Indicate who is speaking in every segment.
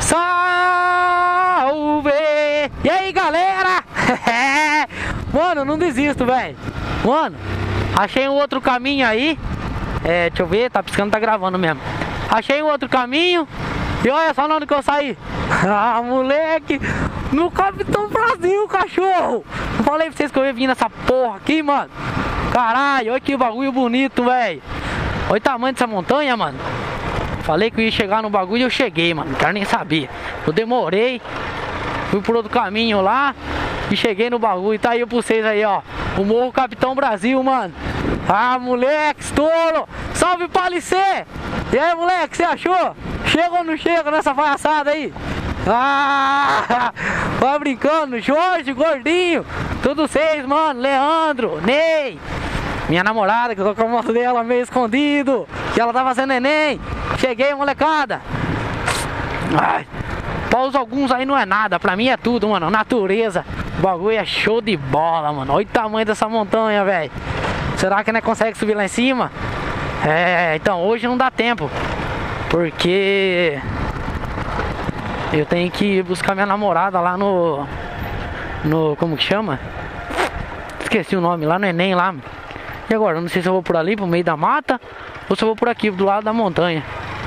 Speaker 1: Salve! E aí, galera? Mano, não desisto, velho. Mano, achei um outro caminho aí. Deixa eu ver, tá piscando, tá gravando mesmo. Achei um outro caminho. E olha só onde que eu saí. Ah, moleque, no Capitão Brasil, cachorro. Eu falei pra vocês que eu ia vir nessa porra aqui, mano. Caralho, olha que bagulho bonito, velho. Olha o tamanho dessa montanha, mano. Falei que eu ia chegar no bagulho e eu cheguei, mano. Não quero nem saber. Eu demorei. Fui por outro caminho lá e cheguei no bagulho. Tá aí pra vocês aí, ó. O Morro Capitão Brasil, mano. Ah, moleque, estouro. Salve, Palicê. E aí, moleque, você achou? Chega ou não chega nessa palhaçada aí? Ah, vai brincando. Jorge, Gordinho. Todos vocês, mano. Leandro, Ney. Minha namorada, que eu tô com a moto dela meio escondido. Que ela tá fazendo neném. Cheguei, molecada. Ai, pausa alguns aí não é nada. Pra mim é tudo, mano. Natureza. O bagulho é show de bola, mano. Olha o tamanho dessa montanha, velho. Será que não consegue subir lá em cima? Então hoje não dá tempo. Porque eu tenho que buscar minha namorada lá no como que chama? Esqueci o nome, lá no Enem lá. E agora, eu não sei se eu vou por ali, pro meio da mata, ou se eu vou por aqui, do lado da montanha.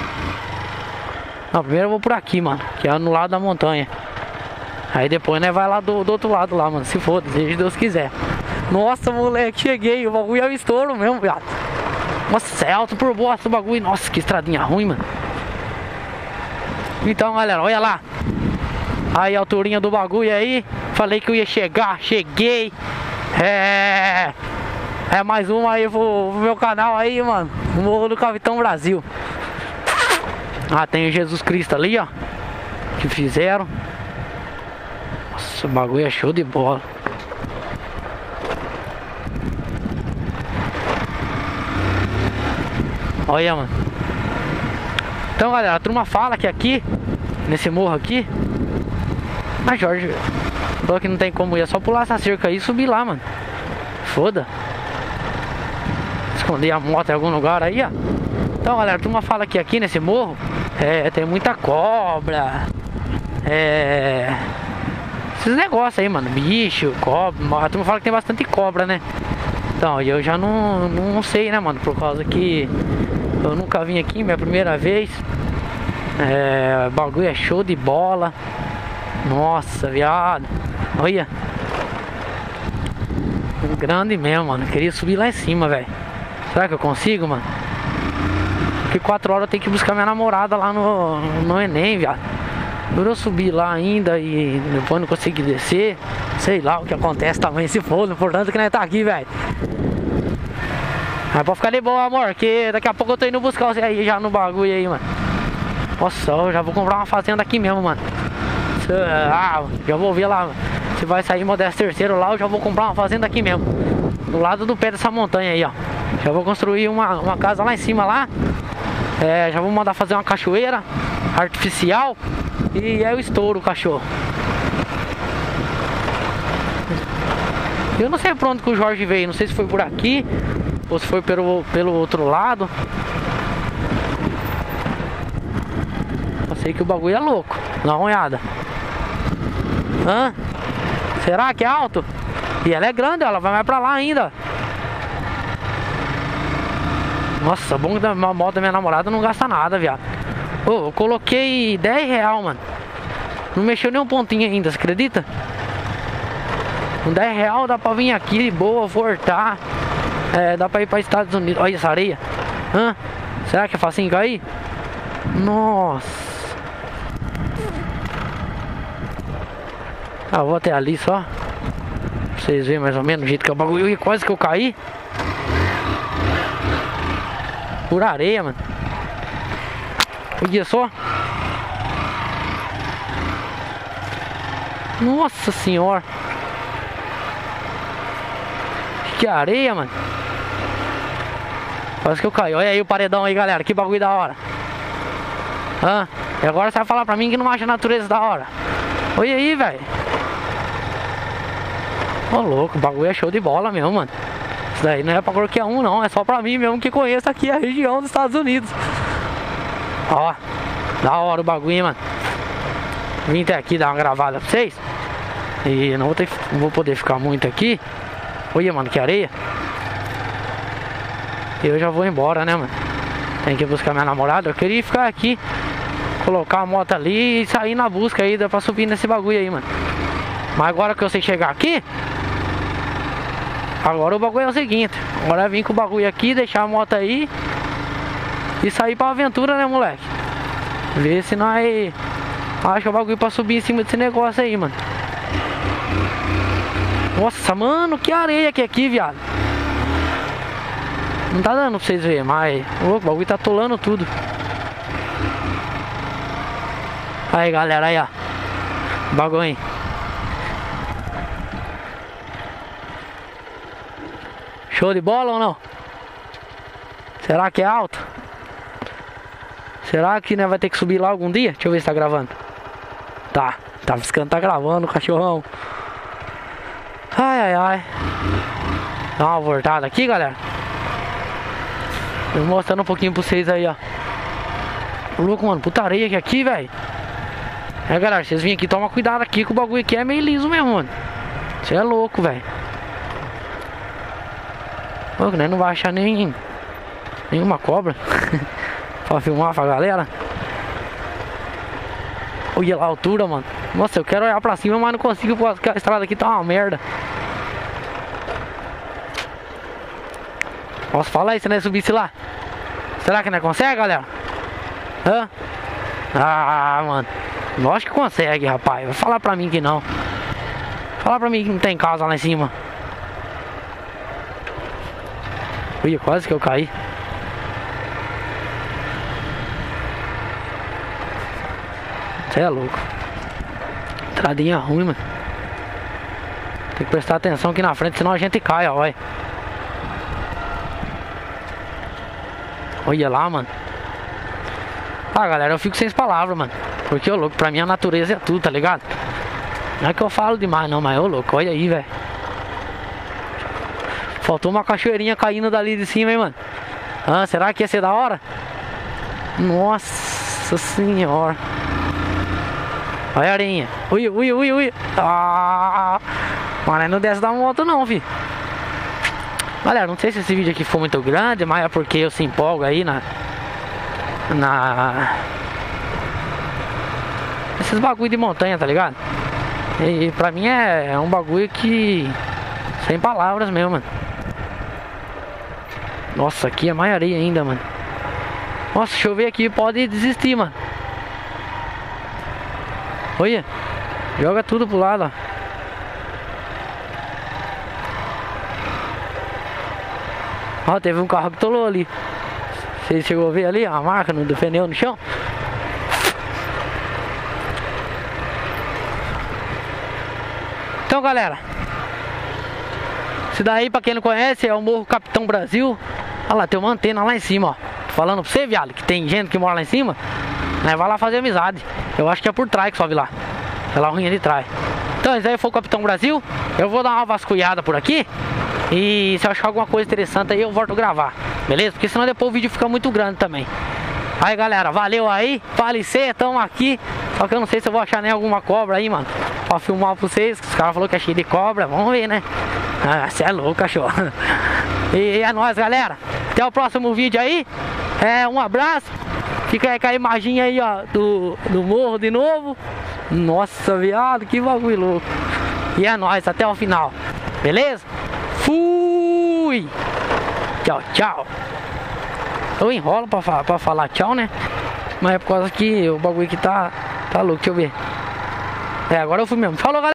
Speaker 1: Não, primeiro eu vou por aqui, mano, que é no lado da montanha. Aí depois, né, vai lá do outro lado lá, mano, se for, se Deus quiser. Nossa, moleque, cheguei, o bagulho é um estouro mesmo, viado. Nossa, é alto por bosta o bagulho. Nossa, que estradinha ruim, mano. Então, galera, olha lá. Aí a alturinha do bagulho aí. Falei que eu ia chegar, cheguei. É mais uma aí pro meu canal aí, mano. O Morro do Capitão Brasil. Ah, tem o Jesus Cristo ali, ó. Que fizeram. Nossa, o bagulho é show de bola. Olha, mano. Então, galera, a turma fala que aqui, nesse morro aqui. Mas Jorge falou que não tem como ir, é só pular essa cerca aí e subir lá, mano. Foda. Esconder a moto em algum lugar aí, ó. Então, galera, a turma fala que aqui nesse morro tem muita cobra. Esses negócios aí, mano. Bicho, cobra. A turma fala que tem bastante cobra, né? Então, eu já não sei, né, mano? Por causa que eu nunca vim aqui, minha primeira vez. O bagulho é show de bola. Nossa, viado. Olha. Grande mesmo, mano. Eu queria subir lá em cima, velho. Será que eu consigo, mano? Porque 4 horas eu tenho que buscar minha namorada lá no Enem, viado. Por eu subir lá ainda e depois não conseguir descer. Sei lá o que acontece também, se for. O importante é que nós tá aqui, velho. Mas pode ficar de boa, amor, que daqui a pouco eu tô indo buscar você aí já no bagulho aí, mano. Nossa, eu já vou comprar uma fazenda aqui mesmo, mano. Já vou ver lá, mano. Se vai sair Modesto Terceiro lá, eu já vou comprar uma fazenda aqui mesmo. Do lado do pé dessa montanha aí, ó. Já vou construir uma casa lá em cima lá. Já vou mandar fazer uma cachoeira artificial. E é o estouro, cachorro. Eu não sei pra onde que o Jorge veio. Não sei se foi por aqui ou se foi pelo outro lado. Eu sei que o bagulho é louco. Dá uma olhada. Hã? Será que é alto? E ela é grande, ela vai mais pra lá ainda. Nossa, bom que a moto da minha namorada não gasta nada, viado. Eu coloquei R$10, mano. Não mexeu nem um pontinho ainda, você acredita? Com R$10 dá pra vir aqui de boa, voltar. Dá pra ir pra Estados Unidos. Olha essa areia. Hã? Será que é facinho cair? Nossa. Vou até ali só. Pra vocês verem mais ou menos o jeito que é o bagulho. Quase que eu caí. Por areia, mano. Olha só. Nossa senhora. Que areia, mano. Quase que eu caí. Olha aí o paredão aí, galera. Que bagulho da hora. E agora você vai falar pra mim que não acha a natureza da hora. Olha aí, velho. Ô, louco, o bagulho é show de bola mesmo, mano. Isso daí não é pra qualquer um, não. É só pra mim mesmo que conheço aqui a região dos Estados Unidos. Ó, da hora o bagulho, hein, mano. vim até aqui dar uma gravada pra vocês. E não vou poder ficar muito aqui. Olha, mano, que areia. Eu já vou embora, né, mano? Tem que buscar minha namorada. Eu queria ficar aqui, colocar a moto ali e sair na busca aí. Dá pra subir nesse bagulho aí, mano. Mas agora que eu sei chegar aqui, agora o bagulho é o seguinte. Agora é vir com o bagulho aqui, deixar a moto aí e sair pra aventura, né, moleque? Ver se nós acha o bagulho pra subir em cima desse negócio aí, mano. Nossa, mano, que areia que é aqui, viado. Não tá dando pra vocês verem, mas o bagulho tá atolando tudo. Aí, galera, aí, ó. Bagulho aí. Show de bola ou não? Será que é alto? Será que, né, vai ter que subir lá algum dia? Deixa eu ver se tá gravando. Tá piscando, tá gravando, cachorrão. Ai, ai, ai. Dá uma voltada aqui, galera. Eu mostrando um pouquinho pra vocês aí, ó. Ô, louco, mano, puta areia que aqui, velho. É, galera, vocês vêm aqui, toma cuidado aqui, que o bagulho aqui é meio liso mesmo, mano. Você é louco, velho. Louco, né? Não vai achar nenhuma cobra pra filmar pra galera. Olha lá a altura, mano. Nossa, eu quero olhar pra cima, mas não consigo, porque a estrada aqui tá uma merda. Nossa, fala aí se nós subisse lá. Será que nós consegue, galera? Hã? Ah, mano. Lógico que consegue, rapaz. Vai falar pra mim que não. Fala pra mim que não tem casa lá em cima. Ui, quase que eu caí. Você é louco. Estradinha ruim, mano. Tem que prestar atenção aqui na frente, senão a gente cai, ó. Olha lá, mano. Ah, galera, eu fico sem palavras, mano. Porque, ô louco, pra mim a natureza é tudo, tá ligado? Não é que eu falo demais não, mas ô louco, olha aí, velho. Faltou uma cachoeirinha caindo dali de cima, hein, mano. Ah, será que ia ser da hora? Nossa senhora. Olha a areinha. Ui. Ah, mas não desce da moto não, fi. Galera, não sei se esse vídeo aqui foi muito grande, mas é porque eu se empolgo aí esses bagulho de montanha, tá ligado? E pra mim é um bagulho que sem palavras mesmo, mano. Nossa, aqui é mais areia ainda, mano. Nossa, chover aqui pode desistir, mano. Olha, joga tudo pro lado, ó. Ó, teve um carro que tolou ali. Você chegou a ver ali a marca do pneu no chão? Então, galera, esse daí, pra quem não conhece, é o Morro Capitão Brasil. Olha lá, tem uma antena lá em cima, ó. Tô falando pra você, viado, que tem gente que mora lá em cima, né? Vai lá fazer amizade. Eu acho que é por trás que sobe lá. Pela ruinha de trás. Então, esse aí foi o Capitão Brasil. Eu vou dar uma vasculhada por aqui. E se eu achar alguma coisa interessante aí, eu volto a gravar. Beleza? Porque senão depois o vídeo fica muito grande também. Aí, galera, valeu aí. Falecê, tamo aqui. Só que eu não sei se eu vou achar nem alguma cobra aí, mano, pra filmar pra vocês. Os caras falaram que é cheio de cobra. Vamos ver, né? Ah, você é louco, cachorro. E é nóis, galera. Até o próximo vídeo aí. Um abraço. Fica aí com a imagem aí, ó, do morro de novo. Nossa, viado, que bagulho louco. E é nóis, até o final. Beleza? Fui! Tchau, tchau. Eu enrolo pra falar tchau, né? Mas é por causa que o bagulho aqui tá louco, deixa eu ver. Agora eu fui mesmo. Falou, galera!